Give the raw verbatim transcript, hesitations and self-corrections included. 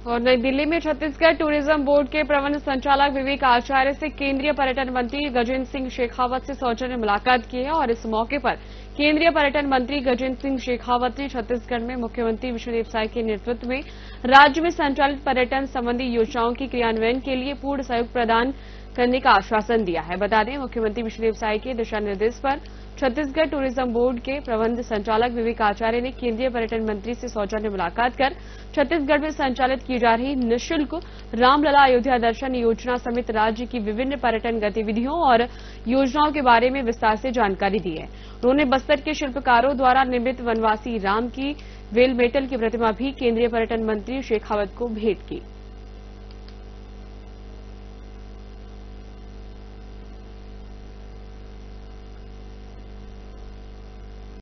और नई दिल्ली में छत्तीसगढ़ टूरिज्म बोर्ड के प्रबंध संचालक विवेक आचार्य से केंद्रीय पर्यटन मंत्री गजेंद्र सिंह शेखावत से सौजन्य मुलाकात की है और इस मौके पर केंद्रीय पर्यटन मंत्री गजेंद्र सिंह शेखावत ने छत्तीसगढ़ में मुख्यमंत्री विष्णुदेव साय के नेतृत्व में राज्य में संचालित पर्यटन संबंधी योजनाओं के क्रियान्वयन के लिए पूर्ण सहयोग प्रदान करने का आश्वासन दिया है। बता दें, मुख्यमंत्री विष्णुदेव साय के दिशा निर्देश पर छत्तीसगढ़ टूरिज्म बोर्ड के प्रबंध संचालक विवेक आचार्य ने केंद्रीय पर्यटन मंत्री से सौजन्य मुलाकात कर छत्तीसगढ़ में संचालित की जा रही निःशुल्क रामलला अयोध्या दर्शन योजना समेत राज्य की विभिन्न पर्यटन गतिविधियों और योजनाओं के बारे में विस्तार से जानकारी दी है। उन्होंने बस्तर के शिल्पकारों द्वारा निर्मित वनवासी राम की वेल मेटल की प्रतिमा भी केंद्रीय पर्यटन मंत्री शेखावत को भेंट की।